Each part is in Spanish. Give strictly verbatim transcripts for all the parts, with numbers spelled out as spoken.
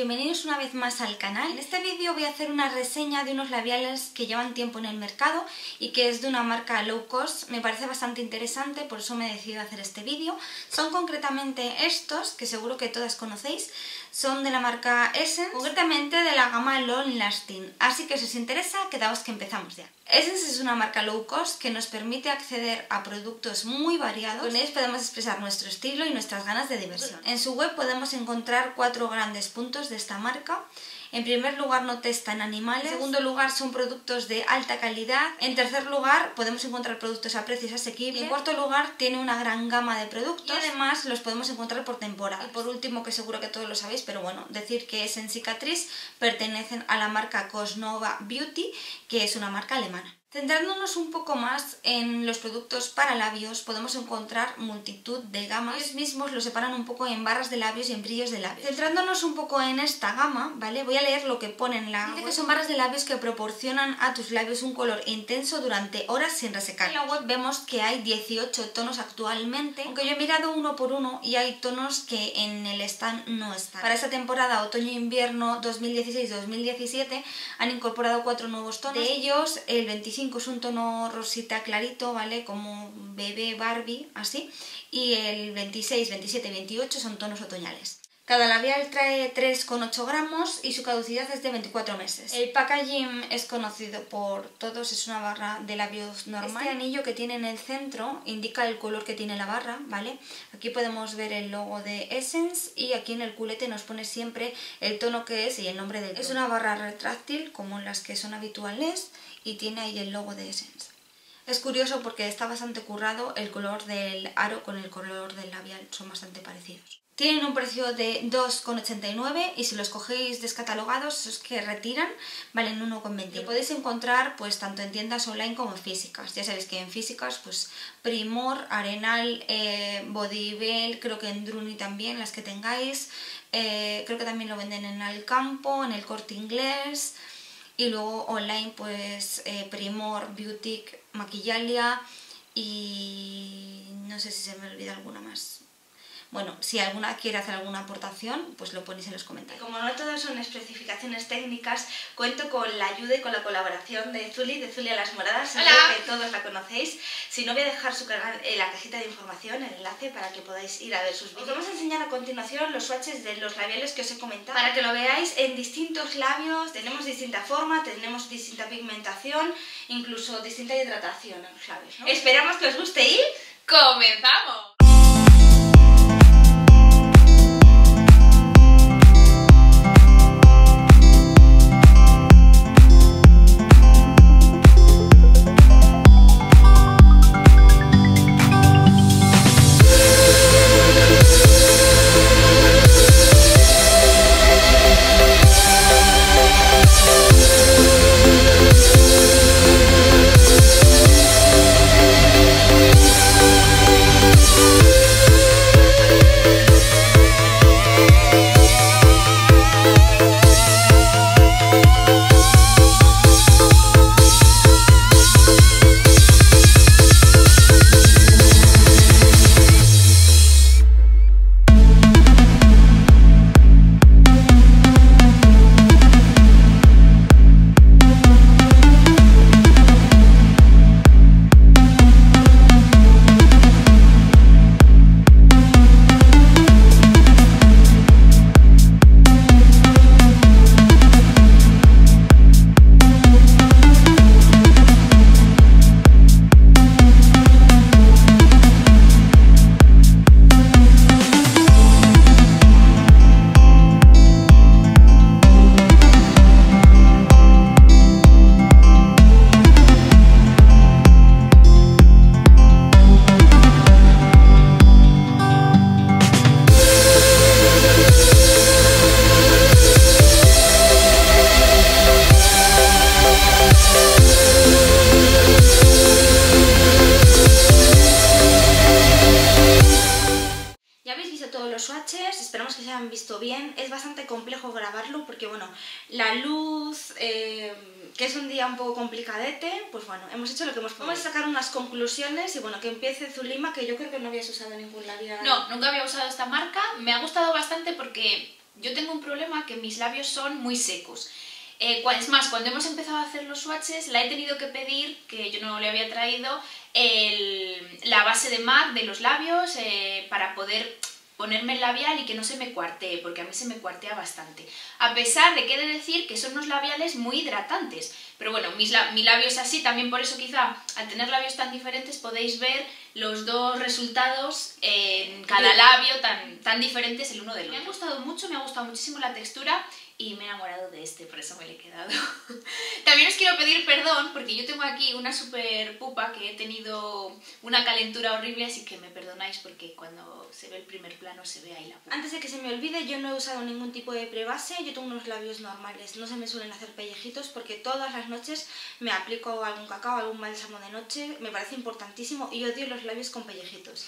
bienvenidos una vez más al canal. En este vídeo voy a hacer una reseña de unos labiales que llevan tiempo en el mercado y que es de una marca low cost. Me parece bastante interesante, por eso me he decidido hacer este vídeo. Son concretamente estos, que seguro que todas conocéis. Son de la marca Essence, concretamente de la gama Long Lasting. Así que si os interesa, quedaos que empezamos ya. Essence es una marca low cost que nos permite acceder a productos muy variados. Con ellos podemos expresar nuestro estilo y nuestras ganas de diversión. En su web podemos encontrar cuatro grandes puntos de esta marca. En primer lugar, no testan animales. En segundo lugar, son productos de alta calidad. En tercer lugar, podemos encontrar productos a precios asequibles. Y en cuarto lugar, tiene una gran gama de productos y además los podemos encontrar por temporada. Y por último, que seguro que todos lo sabéis, pero bueno, decir que Essence y Catrice pertenecen a la marca Cosnova Beauty, que es una marca alemana. Centrándonos un poco más en los productos para labios, podemos encontrar multitud de gamas. Ellos mismos los separan un poco en barras de labios y en brillos de labios. Centrándonos un poco en esta gama, ¿vale? Voy a leer lo que pone en la web. Dice que son barras de labios que proporcionan a tus labios un color intenso durante horas sin resecar. En la web vemos que hay dieciocho tonos actualmente, aunque yo he mirado uno por uno y hay tonos que en el stand no están. Para esta temporada otoño-invierno dos mil dieciséis dos mil diecisiete han incorporado cuatro nuevos tonos. De ellos, el veinticinco es un tono rosita clarito, ¿vale? Como bebé Barbie, así. Y el veintiséis, veintisiete y veintiocho son tonos otoñales. Cada labial trae tres coma ocho gramos y su caducidad es de veinticuatro meses. El packaging es conocido por todos, es una barra de labios normal. Este anillo que tiene en el centro indica el color que tiene la barra, ¿vale? Aquí podemos ver el logo de Essence y aquí en el culete nos pone siempre el tono que es y el nombre del tono. Es una barra retráctil como las que son habituales y tiene ahí el logo de Essence. Es curioso porque está bastante currado, el color del aro con el color del labial son bastante parecidos. Tienen un precio de dos coma ochenta y nueve y si los cogéis descatalogados, esos que retiran, valen uno coma veinte. Lo podéis encontrar pues tanto en tiendas online como en físicas. Ya sabéis que en físicas, pues Primor, Arenal, eh, Bodybell, creo que en Druni también, las que tengáis. Eh, creo que también lo venden en Alcampo, en el Corte Inglés. Y luego online, pues eh, Primor, Beautic, Maquillalia y no sé si se me olvida alguna más. Bueno, si alguna quiere hacer alguna aportación, pues lo ponéis en los comentarios. Como no todas son especificaciones técnicas, cuento con la ayuda y con la colaboración de Zuli, de Zulia Las Moradas. Seguro que todos la conocéis. Si no, voy a dejar su canal en la cajita de información, el enlace, para que podáis ir a ver sus vídeos. Os vamos a enseñar a continuación los swatches de los labiales que os he comentado, para que lo veáis en distintos labios. Tenemos distinta forma, tenemos distinta pigmentación, incluso distinta hidratación en los labios, ¿no? Esperamos que os guste y ¡comenzamos! Esperamos que se hayan visto bien. Es bastante complejo grabarlo porque, bueno, la luz, eh, que es un día un poco complicadete, pues bueno, hemos hecho lo que hemos podido. Vamos a sacar unas conclusiones y bueno, que empiece Zulima, que yo creo que no habías usado ningún labial. No, nunca había usado esta marca. Me ha gustado bastante porque Yo tengo un problema que mis labios son muy secos. Eh, es más, cuando hemos empezado a hacer los swatches, la he tenido que pedir, que yo no le había traído, el, la base de M A C de los labios eh, para poder ponerme el labial y que no se me cuartee, porque a mí se me cuartea bastante. A pesar de que he de decir que son unos labiales muy hidratantes. Pero bueno, mis, mi labio es así, también por eso quizá al tener labios tan diferentes podéis ver los dos resultados en cada labio tan, tan diferentes el uno del otro. Me ha gustado mucho, me ha gustado muchísimo la textura y me he enamorado de este, por eso me lo he quedado. También os quiero pedir perdón porque yo tengo aquí una super pupa que he tenido una calentura horrible, así que me perdonáis porque cuando se ve el primer plano se ve ahí la pupa. Antes de que se me olvide, yo no he usado ningún tipo de prebase, yo tengo unos labios normales, no se me suelen hacer pellejitos porque todas las noches me aplico algún cacao, algún bálsamo de noche, me parece importantísimo y odio los labios con pellejitos.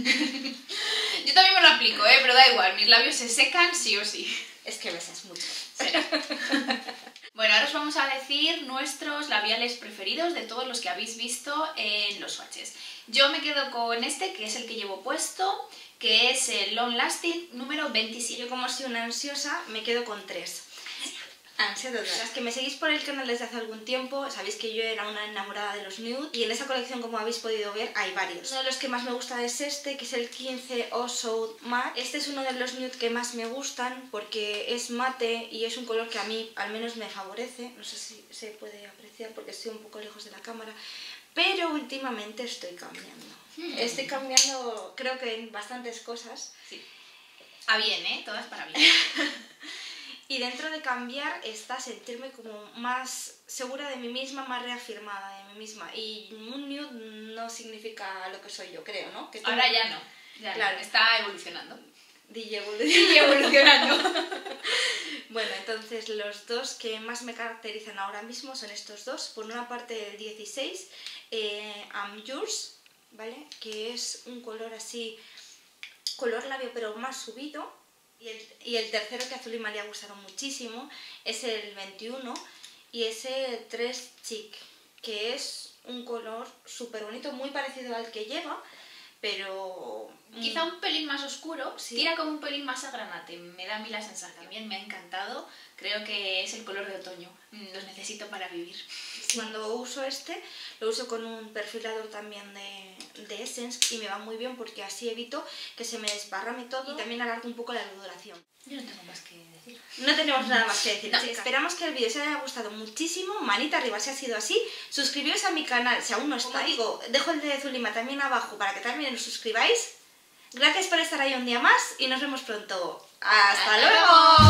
Yo también me lo aplico, ¿eh? Pero da igual, mis labios se secan sí o sí. Es que besas mucho. Bueno, ahora os vamos a decir nuestros labiales preferidos de todos los que habéis visto en los swatches. Yo me quedo con este, que es el que llevo puesto, que es el Long Lasting número veintisiete. Yo, como soy una ansiosa, me quedo con tres. Ansia total. Las que me seguís por el canal desde hace algún tiempo, sabéis que yo era una enamorada de los nude y en esa colección, como habéis podido ver, hay varios. Uno de los que más me gusta es este, que es el quince O South Matte. Este es uno de los nude que más me gustan porque es mate y es un color que a mí al menos me favorece. No sé si se puede apreciar porque estoy un poco lejos de la cámara, pero últimamente estoy cambiando. Hmm. Estoy cambiando, creo que en bastantes cosas. Sí. A bien, ¿eh? Todas para bien. Y dentro de cambiar está sentirme como más segura de mí misma, más reafirmada de mí misma. Y un nude no significa lo que soy yo, creo, ¿no? Que ahora ya no, ya claro. No. Está evolucionando. D J evolucionando. Bueno, entonces los dos que más me caracterizan ahora mismo son estos dos. Por una parte el dieciséis, eh, I'm Yours, ¿vale? Que es un color así, color labio pero más subido. Y el, y el tercero, que a Zulima le ha gustado muchísimo, es el veintiuno y es el tres Chic, que es un color súper bonito, muy parecido al que lleva, pero quizá un pelín más oscuro, sí. Tira como un pelín más a granate, me da a mí la sensación. También me ha encantado, creo que es el color de otoño, los necesito para vivir. Cuando uso este, lo uso con un perfilador también de, de Essence y me va muy bien porque así evito que se me desparrame todo y también alargo un poco la duración. Yo no tengo más que decir. No tenemos nada más que decir. No, sí, esperamos que el vídeo os haya gustado muchísimo. Manita arriba si ha sido así. Suscribiros a mi canal si aún no estáis. Digo, dejo el de Zulima también abajo para que también os suscribáis. Gracias por estar ahí un día más y nos vemos pronto. ¡Hasta, ¡Hasta luego! luego!